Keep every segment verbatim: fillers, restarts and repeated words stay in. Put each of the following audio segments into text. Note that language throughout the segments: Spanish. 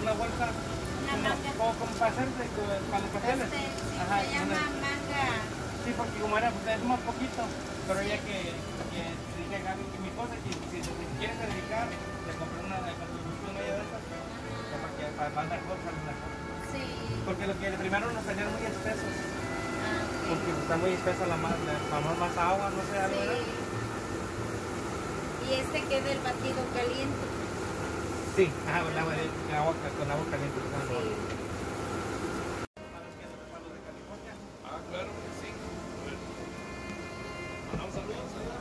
una bolsa, Una como, manga. como, como para hacerse, como para los pasteles. Este, sí, Ajá, se llama una- manga. sí, porque como era, pues es más poquito, pero ya que, que dije a Gaby que mi cosa, que si se quieren dedicar, le compré una, le compré una media de estas, para que para mandar cosas mejor. Sí. Porque lo que primero nos salieron muy espesos, Ah, ok. porque está muy espesa la más, más, más agua, no sé, algo, ¿verdad? Sí. Y este queda el batido caliente. Sí, ajá, con agua, con agua, con agua caliente. Sí. Ah, claro que sí. A ver. Mandamos saludos allá.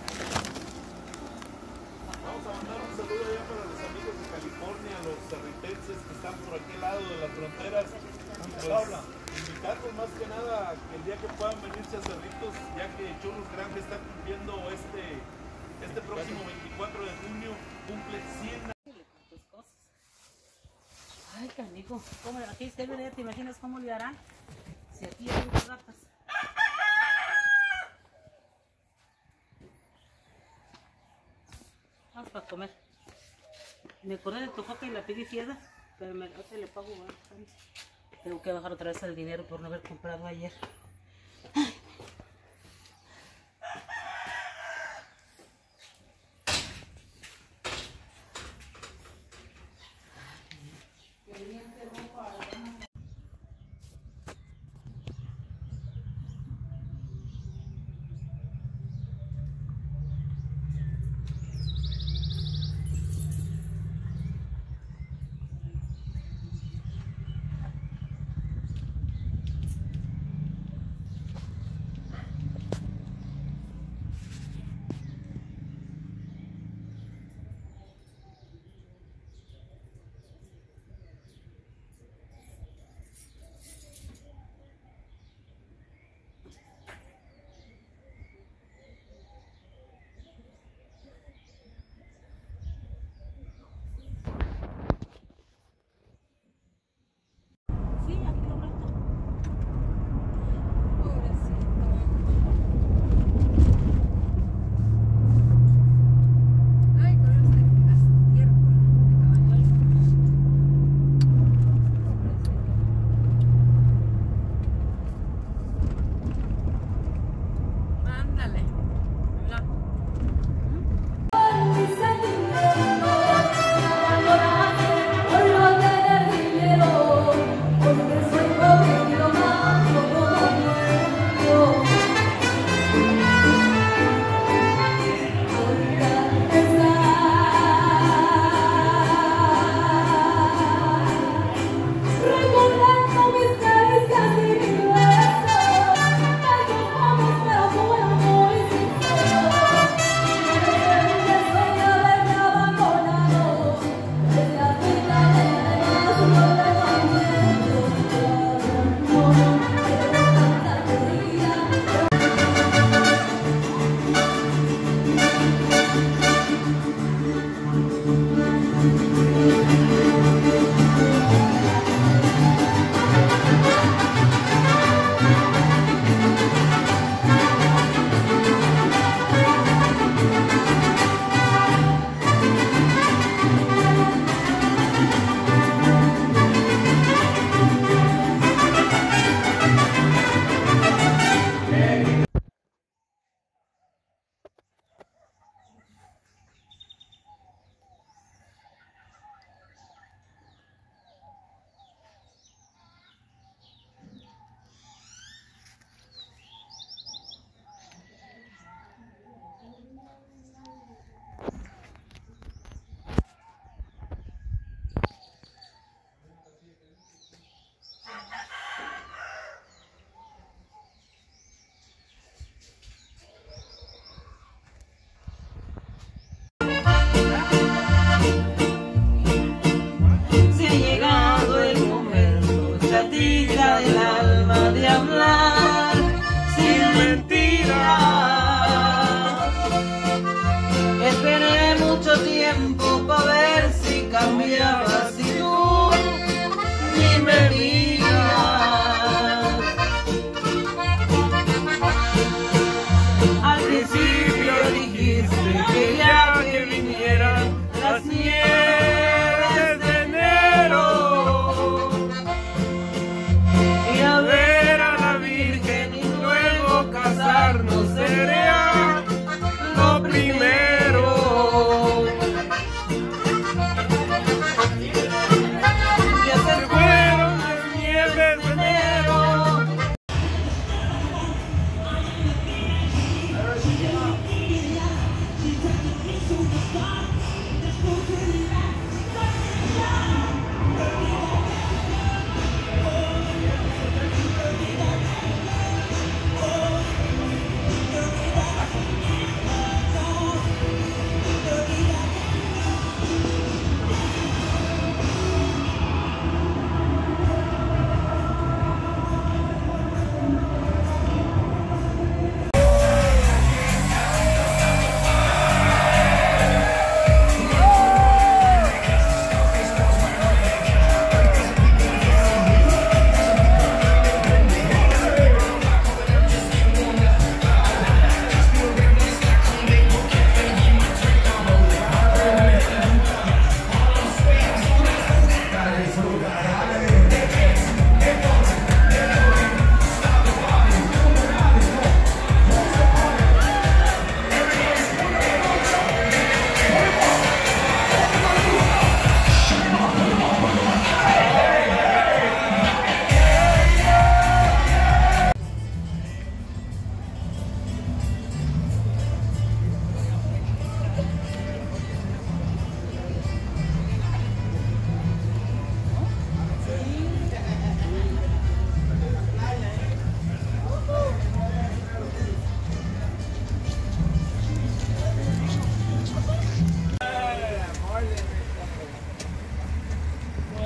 Vamos a mandar un saludo allá para los amigos de California, los cerritenses que están por aquel lado de las fronteras. Pues, invitarlos más que nada a que el día que puedan venirse a Cerritos, ya que Cholos Grande está cumpliendo este, este próximo veinticuatro de junio, cumple cien años. Tus cosas. Ay, canijo, ¿cómo aquí usted ve, te imaginas cómo le harán? Si aquí hay unas ratas. Vamos para comer. Me acordé de tu coca y la pedí fiada, pero me ahorita le pago bastante. Tengo que bajar otra vez el dinero por no haber comprado ayer.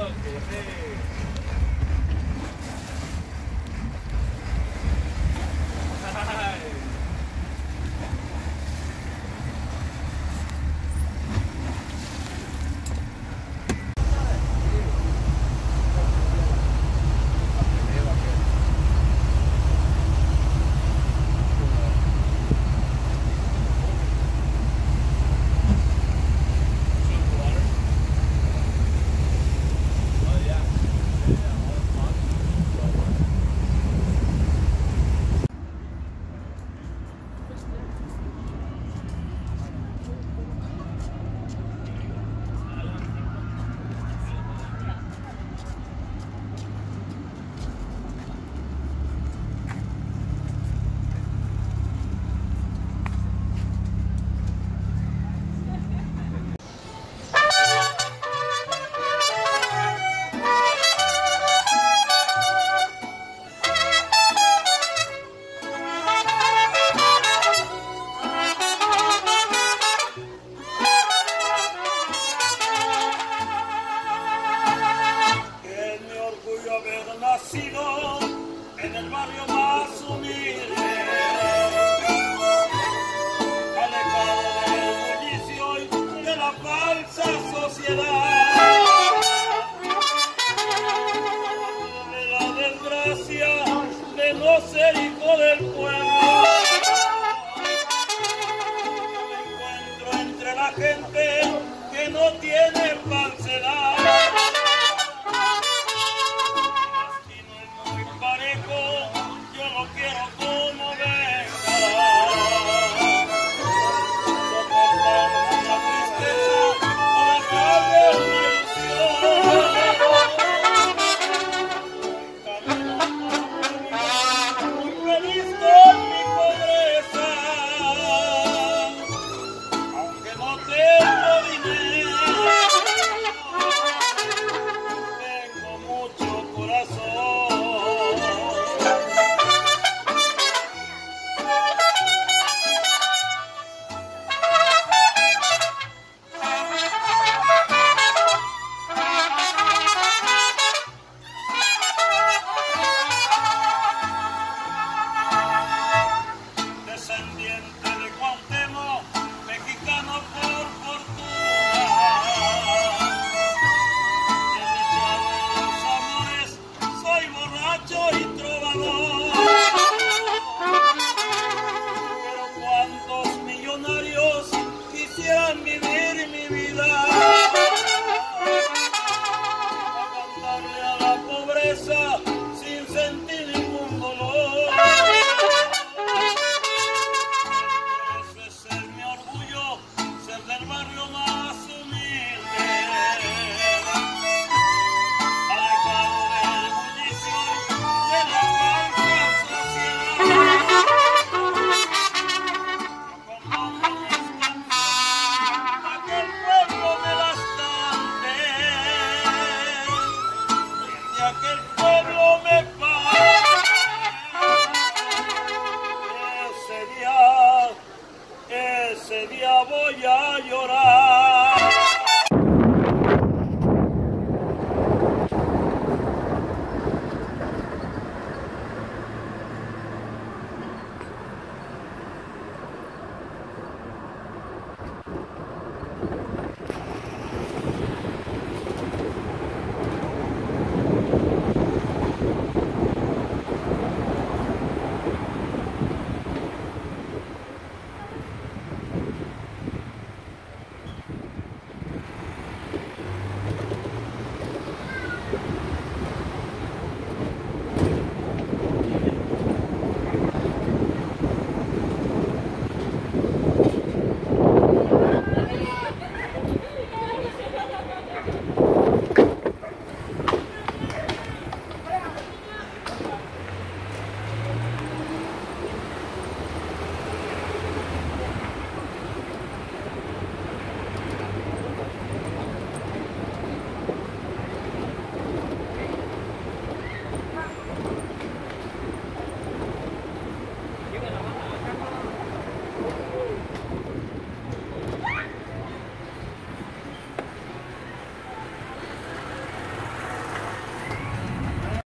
En el barrio más humilde, alejado del bullicio y de la falsa sociedad, de la desgracia de no ser hijo del pueblo. Me encuentro entre la gente que no tiene falsedad. Yo lo quiero como venga, soportando la tristeza o dejarle una ilusión. Camino muy feliz con mi pobreza, aunque no tengo dinero, tengo mucho corazón. Descendiente de Cuauhtémoc, mexicano por fortuna, desdichado de los amores, soy borracho y trovador. Pero cuántos millonarios quisieran vivir mi vida, a cantarle a la pobreza sin sentir ningún dolor. Del barrio más humilde, alejado del bullicio de la falsa sociedad. Yo compongo mis canciones a aquel pueblo de las tardes, de aquel pueblo